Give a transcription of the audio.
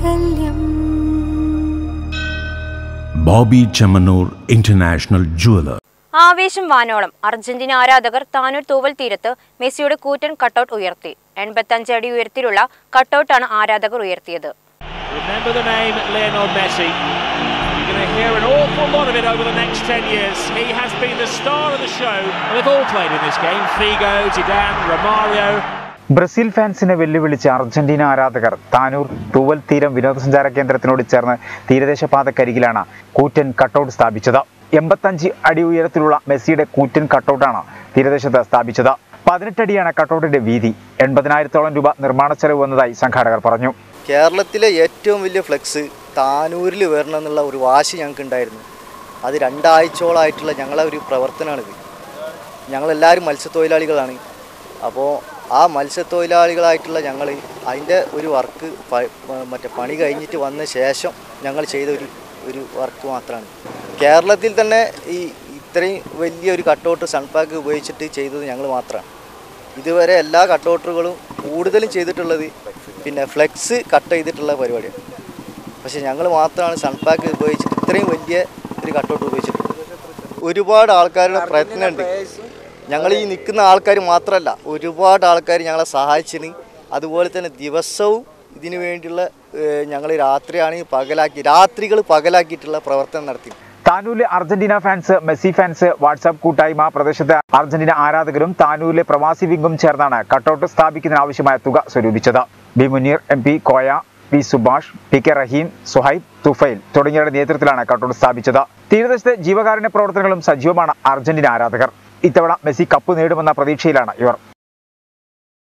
Bobby Chamanur International Jeweler. ആവേശം വാനോളം Argentina ആരാധകർ താനൂർ തൂവൽ തീരത്ത് മെസ്സിയുടെ കൂറ്റൻ കട്ടൗട്ട് ഉയർത്തി 85 അടി ഉയരത്തിലുള്ള കട്ടൗട്ടാണ് ആരാധകർ ഉയർത്തിയത്. Remember the name Lionel Messi. You're going to hear an awful lot of it over the next 10 years. He has been the star of the show. They've all played in this game. Figo, Zidane, Romario. Brazil ഫാൻസിനെ വെല്ലുവിളിച്ച Argentina ആരാധകർ താനൂർ തൂവൽ തീരം വിനോദസഞ്ചാര കേന്ദ്രത്തിനോട് ചേർന്ന് തീരദേശപാതക്കരികിലാണ് കൂറ്റൻ cutout സ്ഥാപിച്ചത്. 85 അടി ഉയരത്തിലുള്ള മെസ്സിയുടെ കൂറ്റൻ കട്ടൗട്ടാണ് തീരദേശത്ത് സ്ഥാപിച്ചത്. 18 അടിയാണ് കട്ടൗട്ടിന്റെ വീതി. 80,000-ഓളം രൂപ നിർമ്മാണ ചെലവ് വന്നതായി സംഘാടകർ പറഞ്ഞു. കേരളത്തിലെ ഏറ്റവും വലിയ ഫ്ലെക്സ് താനൂരിൽ വരണമെന്നുള്ള ഒരു വാശി ഞങ്ങൾക്ക് ഉണ്ടായിരുന്നു. അത് 2 ആഴ്ചയോളമായിട്ടുള്ള ഞങ്ങളെ ഒരു പ്രവർത്തനമാണിത്. ഞങ്ങളെല്ലാവരും മത്സ്യത്തൊഴിലാളികളാണ്. അപ്പോൾ ആ മത്സ്യത്തൊഴിലാളികളായിട്ടുള്ള ഞങ്ങൾ അതിൻ്റെ ഒരു വർക്ക് പണി കഴിഞ്ഞിട്ട് വന്ന ശേഷം ഞങ്ങൾ ചെയ്ത ഒരു വർക്ക് മാത്രമാണ്. കേരളത്തിൽ തന്നെ ഇത്രയും വലിയൊരു കട്ടൗട്ട് സൺപാക്ക് ഉപയോഗിച്ചിട്ട് ചെയ്തത് ഞങ്ങൾ മാത്രമാണ്. ഇതുവരെ എല്ലാ കട്ടൗട്ടുകളും കൂടുതലും ചെയ്തിട്ടുള്ളത് പിന്നെ ഫ്ലെക്സ് കട്ട് ചെയ്തിട്ടുള്ള പരിപാടിയാണ്. പക്ഷേ ഞങ്ങൾ മാത്രമാണ് സൺപാക്ക് ഉപയോഗിച്ചിട്ട് ഇത്രയും വലിയ ഒരു കട്ടൗട്ട് ഉപയോഗിച്ചിട്ടുള്ളത്. ഒരുപാട് ആൾക്കാരുടെ പ്രയത്നമുണ്ട്. ഞങ്ങൾ ഈ നിൽക്കുന്ന ആൾക്കാർ മാത്രമല്ല, ഒരുപാട് ആൾക്കാർ ഞങ്ങളെ സഹായിച്ചിന്. അതുപോലെ തന്നെ ദിവസവും ഇതിനു വേണ്ടിയുള്ള ഞങ്ങൾ രാത്രികൾ പകലാക്കിയിട്ടുള്ള പ്രവർത്തനം നടത്തി. താനൂരിലെ Argentina fans, Messi fans, WhatsApp കൂട്ടായ്മ, പ്രദേശത്തെ അർജന്റീന ആരാധകരും താനൂരിലെ പ്രവാസി വിംഗും ചേർന്നാണ് കട്ടൗട്ട് സ്ഥാപിക്കുന്നതിന് ആവശ്യമായ തുക സ്വരൂപിച്ചത്. B Muneer MP, Koya, P Subhash, PK Rahim, Suhaib, Thufail തുടങ്ങിയവരുടെ നേതൃത്വത്തിലാണ് കട്ടൗട്ട് സ്ഥാപിച്ചത്. തീരദേശത്തെ ജീവകാരുണ്യ പ്രവർത്തനങ്ങളും സജീവമാണ് അർജന്റീന ആരാധകർ. ഇത്തവണ മെസ്സി കപ്പ് നേടുമെന്ന പ്രതീക്ഷയിലാണ് ഇവർ.